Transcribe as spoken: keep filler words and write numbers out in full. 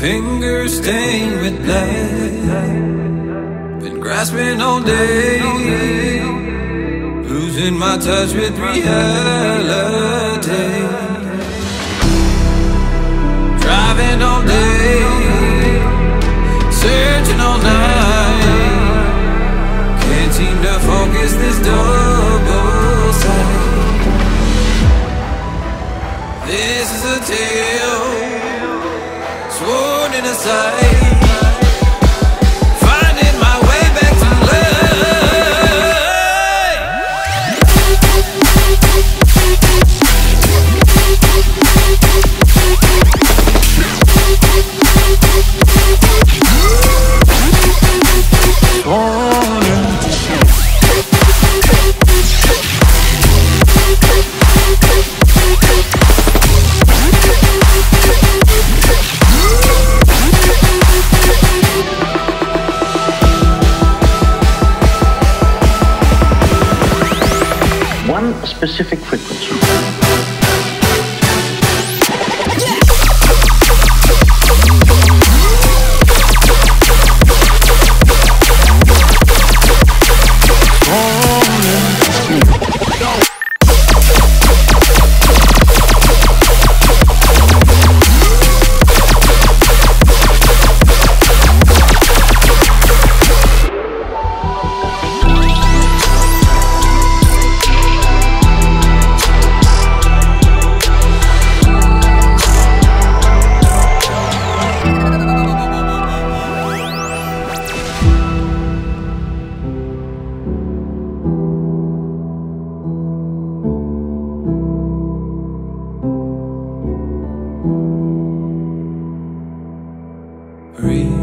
fingers stained with blood. Been grasping all day, losing my touch with reality. Driving all day, searching all night. Can't seem to focus this double sight. This is a tale sworn in a sight. Finding my way back to one specific frequency. Breathe.